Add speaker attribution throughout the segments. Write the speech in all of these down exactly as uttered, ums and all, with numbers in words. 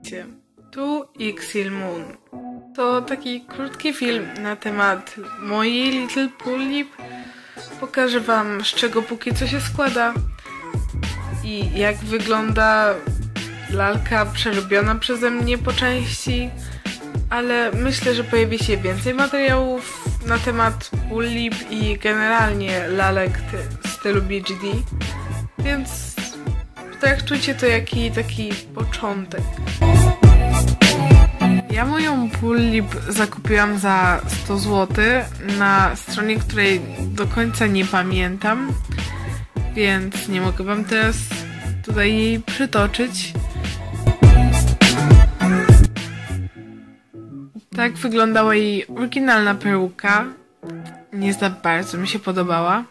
Speaker 1: Tu Ixil Moon. To taki krótki film na temat mojej Little Pool-Lip. Pokażę wam, z czego póki co się składa i jak wygląda lalka przerobiona przeze mnie po części, ale myślę, że pojawi się więcej materiałów na temat Pool-Lip i generalnie lalek w stylu B G D, więc traktujcie to jak taki początek. Ja moją Pool-Lip zakupiłam za sto złotych na stronie, której do końca nie pamiętam, więc nie mogę wam teraz tutaj jej przytoczyć. Tak wyglądała jej oryginalna peruka. Nie za bardzo mi się podobała.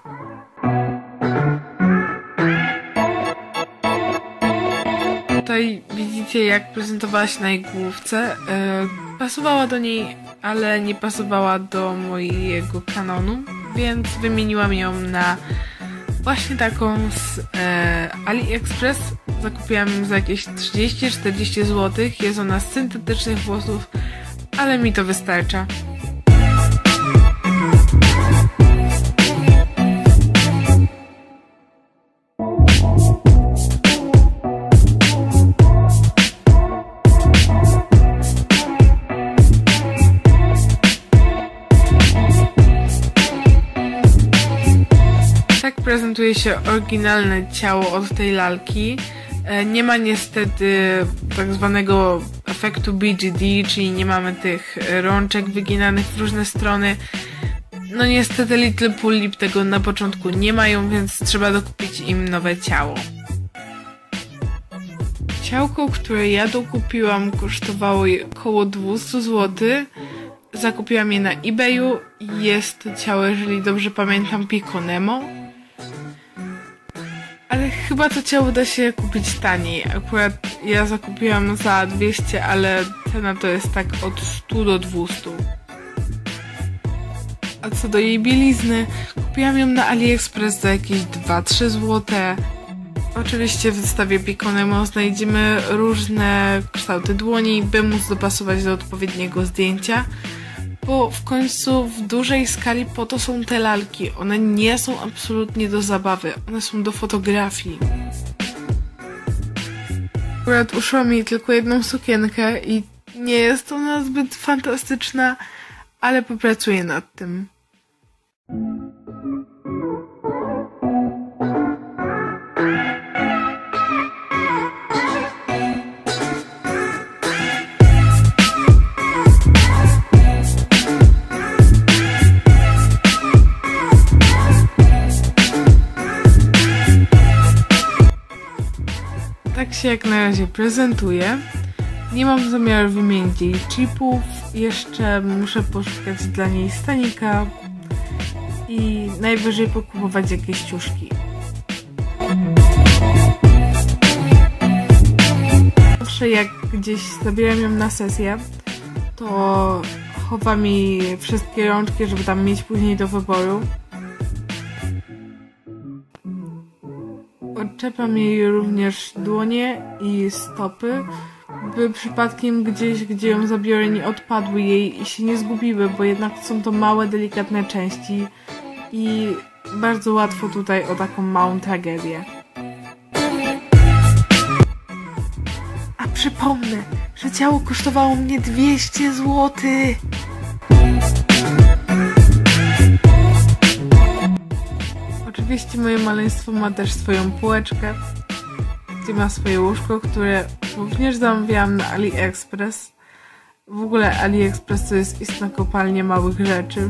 Speaker 1: Tutaj widzicie, jak prezentowała się na jej główce. Yy, pasowała do niej, ale nie pasowała do mojego kanonu, więc wymieniłam ją na właśnie taką z yy, AliExpress. Zakupiłam ją za jakieś trzydzieści czterdzieści złotych. Jest ona z syntetycznych włosów, ale mi to wystarcza. Tak prezentuje się oryginalne ciało od tej lalki. Nie ma niestety tak zwanego efektu B G D, czyli nie mamy tych rączek wyginanych w różne strony. No niestety Little Pool-Lip tego na początku nie mają, więc trzeba dokupić im nowe ciało. Ciałko, które ja dokupiłam, kosztowało około dwieście złotych. Zakupiłam je na eBayu. Jest to ciało, jeżeli dobrze pamiętam, Pico Nemo. Ale chyba to ciało da się kupić taniej. Akurat ja zakupiłam za dwieście, ale cena to jest tak od stu do dwustu. A co do jej bielizny, kupiłam ją na AliExpress za jakieś dwa trzy złote. Oczywiście w zestawie Pico Nemo znajdziemy różne kształty dłoni, by móc dopasować do odpowiedniego zdjęcia. Bo w końcu w dużej skali po to są te lalki. One nie są absolutnie do zabawy, one są do fotografii. Akurat uszyłam mi tylko jedną sukienkę i nie jest ona zbyt fantastyczna, ale popracuję nad tym. Tak się jak na razie prezentuje. Nie mam zamiaru wymienić jej chipów. Jeszcze muszę poszukać dla niej stanika i najwyżej pokupować jakieś ciuszki. Zawsze jak gdzieś zabieram ją na sesję, to chowam jej wszystkie rączki, żeby tam mieć później do wyboru. Odczepiam jej również dłonie i stopy, by przypadkiem gdzieś, gdzie ją zabiorę, nie odpadły jej i się nie zgubiły, bo jednak są to małe, delikatne części i bardzo łatwo tutaj o taką małą tragedię. A przypomnę, że ciało kosztowało mnie dwieście złotych! Oczywiście moje maleństwo ma też swoją półeczkę, gdzie ma swoje łóżko, które również zamówiłam na AliExpress. W ogóle AliExpress to jest istna kopalnia małych rzeczy.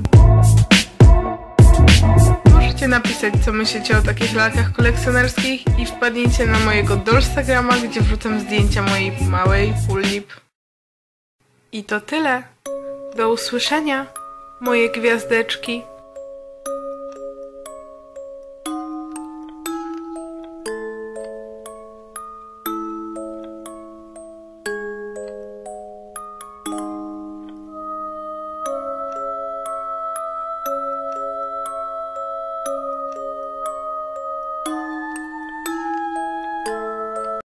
Speaker 1: Możecie napisać, co myślicie o takich lalkach kolekcjonerskich i wpadnijcie na mojego Instagrama, gdzie wrzucam zdjęcia mojej małej Pool-Lip. I to tyle. Do usłyszenia, moje gwiazdeczki.